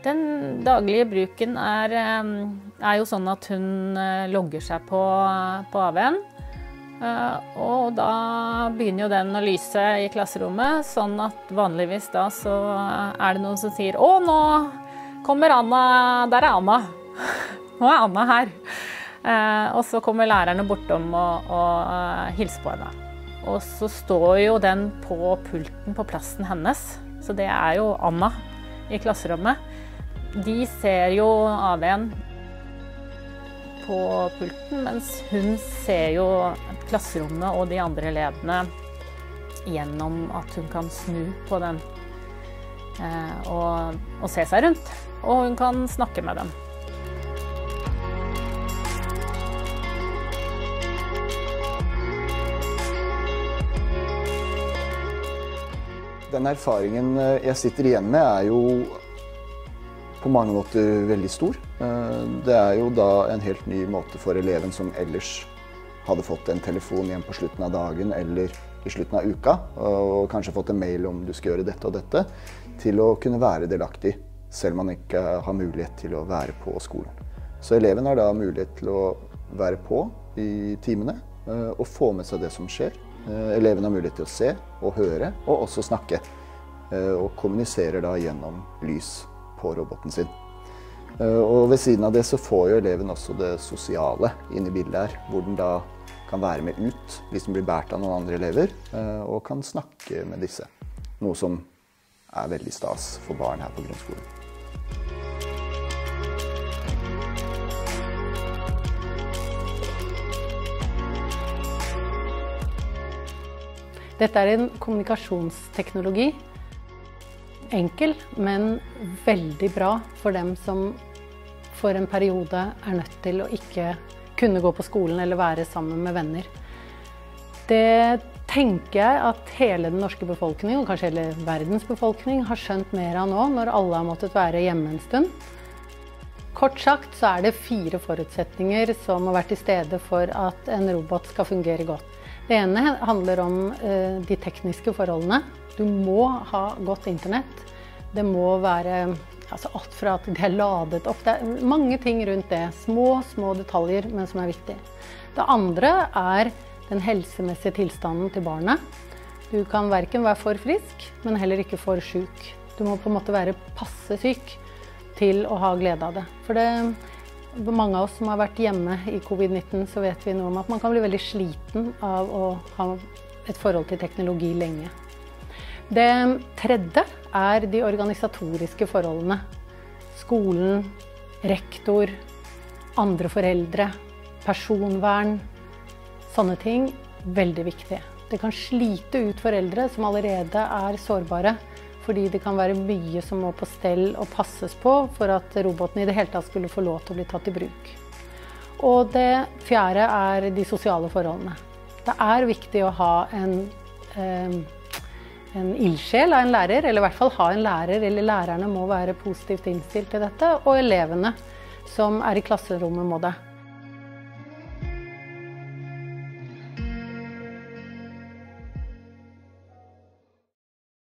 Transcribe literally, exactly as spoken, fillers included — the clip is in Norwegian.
Den daglige bruken er, er jo sånn at hun logger seg på, på A V-en. Og da begynner jo den å lyse i klasserommet, sånn at vanligvis da så er det noen som sier «Å, nå kommer Anna, der er Anna, nå er Anna her». Og så kommer lærerne bortom og, og hilser på henne. Og så står jo den på pulten på plassen hennes, så det er jo Anna i klasserommet. De ser jo A V-en på pulten, mens hun ser jo klasserommet og de andre elevene gjennom at hun kan snu på den eh, og, og se seg rundt. Og hun kan snakke med dem. Den erfaringen jeg sitter igjen med er jo på mange måter veldig stor. Det er jo da en helt ny måte for eleven som ellers hadde fått en telefon hjem på slutten av dagen eller i slutten av uka, og kanskje fått en mail om du skal gjøre dette og dette, til å kunne være delaktig, selv om man ikke har mulighet til å være på skolen. Så eleven har da mulighet til å være på i timene og få med seg det som skjer. Eleven har mulighet til å se og høre, og også snakke, og kommuniserer da gjennom lys på roboten sin. Og ved siden av det så får jo eleven også det sosiale inn i bildet her, hvor den da kan være med ut hvis den blir båret av noen andre elever, og kan snakke med disse. Noe som er veldig stas for barn her på grunnskolen. Dette er en kommunikasjonsteknologi. Enkel, men veldig bra for dem som for en periode er nødt til å ikke kunne gå på skolen eller være sammen med venner. Det tenker jeg at hele den norske befolkning, og kanskje hele verdens befolkning, har skjønt mer av nå, når alle har måttet være hjemme en stund. Kort sagt så er det fire forutsetninger som har vært til stede for at en robot skal fungere godt. Det ene handler om uh, de tekniske forholdene. Du må ha godt internett. Det må være altså alt fra at det er ladet opp. Det er mange ting rundt det. Små, små detaljer, men som er viktige. Det andre er den helsemessige tilstanden til barnet. Du kan hverken være for frisk, men heller ikke for syk. Du må på en måte være passe syk til å ha glede av det. For det mange av oss som har vært hjemme i covid nitten, så vet vi noe om at man kan bli veldig sliten av å ha et forhold til teknologi lenge. Det tredje er de organisatoriske forholdene. Skolen, rektor, andre foreldre, personvern, sånne ting, veldig viktige. Det kan slite ut foreldre som allerede er sårbare, fordi det kan være mye som må på stell og passes på for at roboten i det hele tatt skulle få lov til å bli tatt i bruk. Og det fjerde er de sosiale forholdene. Det er viktig å ha en, eh, en ildsjel av en lærer, eller i hvert fall ha en lærer, eller lærerne må være positivt innstilt til dette, og elevene som er i klasserommet må det.